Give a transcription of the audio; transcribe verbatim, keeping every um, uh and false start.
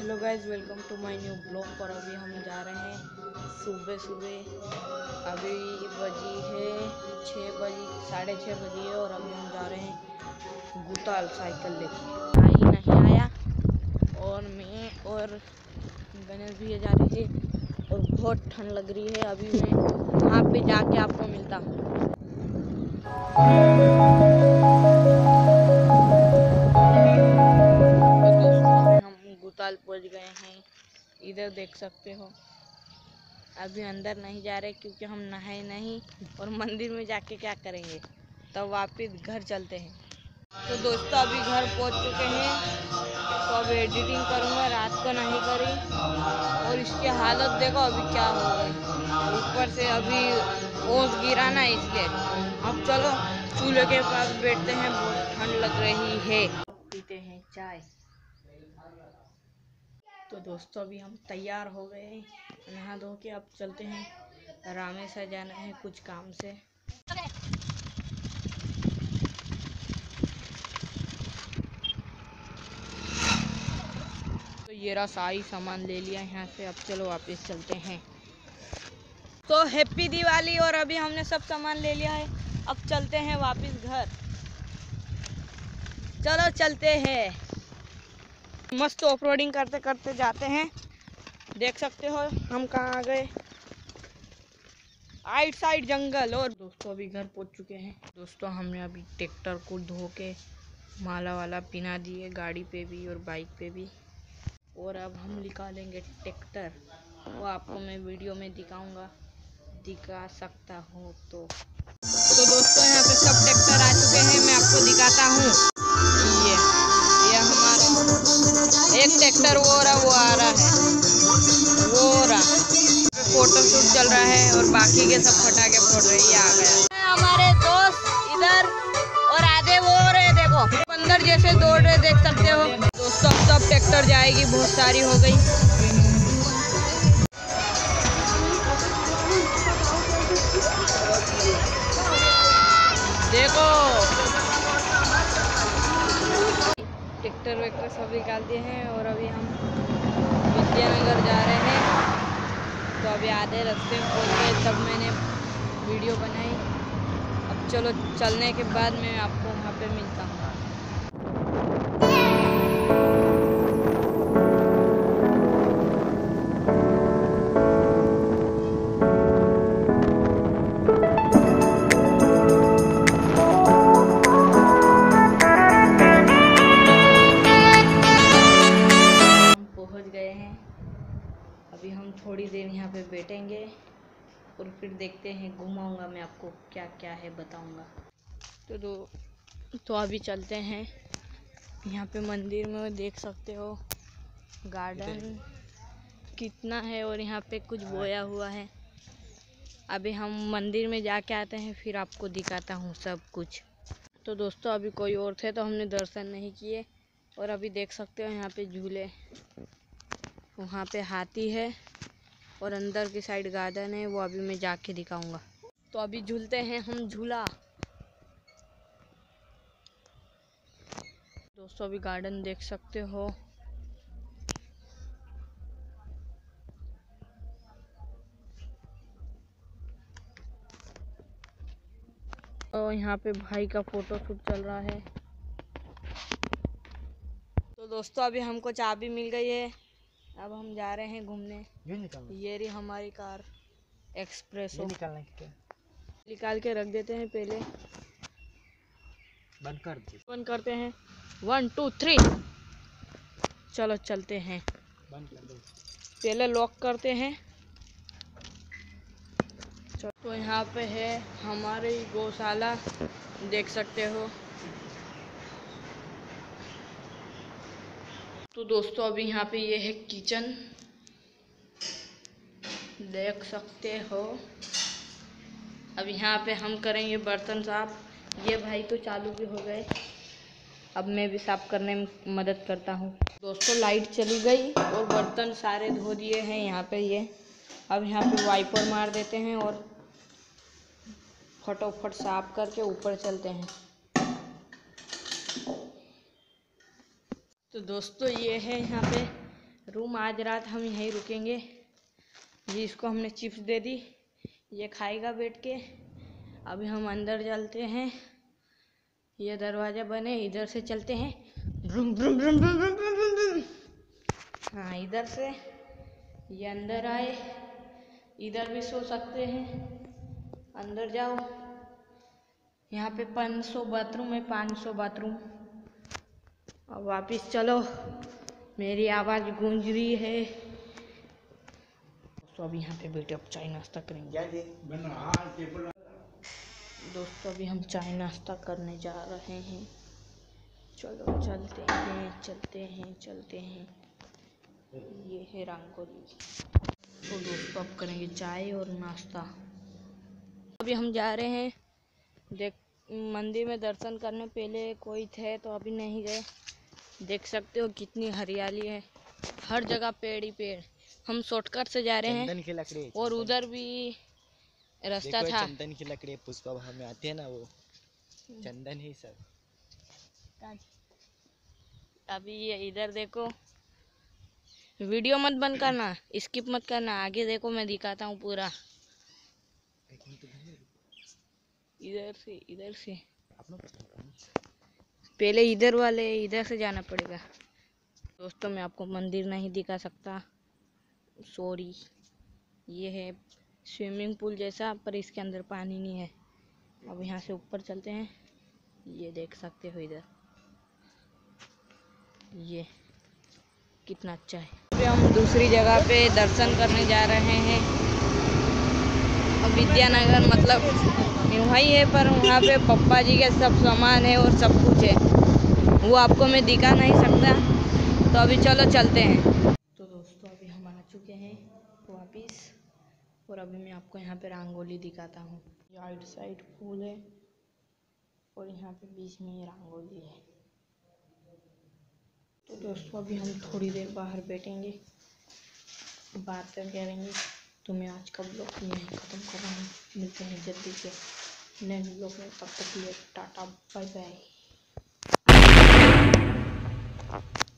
Hello guys, welcome to my new blog. पर अभी हम जा रहे हैं सुबह सुबह। अभी बजी है छः बजी साढ़े छः बजी है और अभी हम जा रहे हैं गुताल साइकिल लेके। आई नहीं आया और मैं और गणेश भी जा रहे हैं और बहुत ठंड लग रही है। अभी मैं वहाँ पे जाके आपको मिलता हूँ। गुताल पहुंच गए हैं, इधर देख सकते हो। अभी अंदर नहीं जा रहे क्योंकि हम नहाए नहीं और मंदिर में जाके क्या करेंगे, तो वापस घर चलते हैं। तो दोस्तों अभी घर पहुंच चुके हैं, तो अभी एडिटिंग करूँगा, रात को नहीं करी। और इसकी हालत देखो अभी क्या हो गई, ऊपर से अभी ओस गिरा ना, इसलिए अब चलो चूल्हे के पास बैठते हैं, बहुत ठंड लग रही है। पीते हैं चाय। तो दोस्तों अभी हम तैयार हो गए हैं नहा धो के, अब चलते हैं। रामेश्वर जाना है कुछ काम से। तो ये रहा सारी सामान ले लिया यहाँ से, अब चलो वापस चलते हैं। तो हैप्पी दिवाली। और अभी हमने सब सामान ले लिया है, अब चलते हैं वापस घर। चलो चलते हैं। मस्त ऑफ रोडिंग करते करते जाते हैं। देख सकते हो हम कहाँ आ गए, आइट साइड जंगल। और दोस्तों अभी घर पहुंच चुके हैं। दोस्तों हमने अभी ट्रैक्टर को धो के माला वाला पिना दिए, गाड़ी पे भी और बाइक पे भी। और अब हम निकालेंगे ट्रैक्टर, वो आपको मैं वीडियो में दिखाऊंगा, दिखा सकता हूँ तो। तो दोस्तों यहाँ पे सब ट्रैक्टर आ चुके हैं, मैं आपको दिखाता हूँ। ये ये हमारा एक ट्रैक्टर वो रहा, वो आ रहा है, वो रहा। फोटो शूट चल रहा है और बाकी के सब फटाके फोड़ रहे हैं। आ गया हमारे दोस्त इधर और आधे वो रहे, देखो बंदर जैसे दौड़ रहे, देख सकते हो दोस्तों। अब सब ट्रैक्टर जाएगी, बहुत सारी हो गई। देखो ट्रैक्टर वैक्टर सब निकाल दिए हैं और अभी हम विद्यानगर जा रहे हैं। तो अभी आधे रास्ते में पहुंच गए, तब मैंने वीडियो बनाई। अब चलो चलने के बाद मैं आपको वहाँ पे मिलता हूँ। पहुँच गए हैं, अभी हम थोड़ी देर यहाँ पे बैठेंगे और फिर देखते हैं, घुमाऊंगा मैं आपको, क्या क्या है बताऊंगा। तो दो तो अभी चलते हैं। यहाँ पे मंदिर में देख सकते हो गार्डन कितना है और यहाँ पे कुछ बोया हुआ है। अभी हम मंदिर में जाके आते हैं, फिर आपको दिखाता हूँ सब कुछ। तो दोस्तों अभी कोई और थे तो हमने दर्शन नहीं किए। और अभी देख सकते हो यहाँ पे झूले, वहाँ पे हाथी है और अंदर की साइड गार्डन है, वो अभी मैं जाके दिखाऊंगा। तो अभी झूलते हैं हम झूला। दोस्तों अभी गार्डन देख सकते हो, और यहाँ पे भाई का फोटो शूट चल रहा है। तो दोस्तों अभी हमको चाबी मिल गई है, अब हम जा रहे हैं घूमने। ये रही हमारी कार एक्सप्रेसो। निकालने की क्या? निकाल के रख देते हैं, पहले बंद कर दे। बंद करते हैं, वन टू थ्री, चलो चलते हैं। बंद कर दो, पहले लॉक करते हैं। तो यहाँ पे है हमारी गौशाला, देख सकते हो। तो दोस्तों अभी यहाँ पे ये है किचन, देख सकते हो। अब यहाँ पे हम करेंगे बर्तन साफ। ये भाई तो चालू भी हो गए, अब मैं भी साफ करने में मदद करता हूँ। दोस्तों लाइट चली गई और बर्तन सारे धो दिए हैं यहाँ पे ये। अब यहाँ पे वाइपर मार देते हैं और फटोफट साफ करके ऊपर चलते हैं। तो दोस्तों ये है यहाँ पे रूम आज रात हम यहीं रुकेंगे। जी इसको हमने चिप्स दे दी, ये खाएगा बैठ के। अभी हम अंदर चलते हैं, ये दरवाज़ा बने इधर से चलते हैं। ब्रुम ब्रुम ब्रुम ब्रुम ब्रुम ब्रुम ब्रुम ब्रुम। हाँ इधर से ये अंदर आए, इधर भी सो सकते हैं। अंदर जाओ, यहाँ पे पाँच सौ बाथरूम है, पाँच सौ बाथरूम। अब वापिस चलो, मेरी आवाज़ गूंज रही है। तो अभी यहाँ पे बैठे अब चाय नाश्ता करेंगे। दोस्तों अभी हम चाय नाश्ता करने जा रहे हैं। चलो चलते हैं चलते हैं चलते हैं। ये है रंगोली। तो दोस्तों अब करेंगे चाय और नाश्ता। अभी हम जा रहे हैं देख मंदिर में दर्शन करने। पहले कोई थे तो अभी नहीं गए। देख सकते हो कितनी हरियाली है, हर जगह पेड़ ही पेड़। हम शॉर्टकट से जा रहे हैं की लकड़ी और उधर भी रास्ता था। चंदन की लकड़ी पुष्पा हमें आती है ना, वो चंदन ही सब। अभी ये इधर देखो, वीडियो मत बंद करना, स्किप मत करना, आगे देखो मैं दिखाता हूँ पूरा। इधर से इधर से पहले इधर वाले इधर से जाना पड़ेगा। दोस्तों मैं आपको मंदिर नहीं दिखा सकता, सॉरी। ये है स्विमिंग पूल जैसा, पर इसके अंदर पानी नहीं है। अब यहाँ से ऊपर चलते हैं। ये देख सकते हो इधर, ये कितना अच्छा है। फिर हम दूसरी जगह पे दर्शन करने जा रहे हैं। अब विद्यानगर मतलब वही है, पर वहाँ पे पप्पा जी के सब सामान है और सब कुछ है, वो आपको मैं दिखा नहीं सकता। तो अभी चलो चलते हैं। तो दोस्तों अभी हम आ चुके हैं वापिस, और अभी मैं आपको यहाँ पे रंगोली दिखाता हूँ। राइट साइड फूल है और यहाँ पे बीच में ये रंगोली है। तो दोस्तों अभी हम थोड़ी देर बाहर बैठेंगे, बातें करेंगे। तो मैं आज का ब्लॉग यहीं ख़त्म कर रहा हूँ। मिलते हैं जल्दी से नेक्स्ट ब्लॉग में, तब तक के लिए टाटा बाय बाय।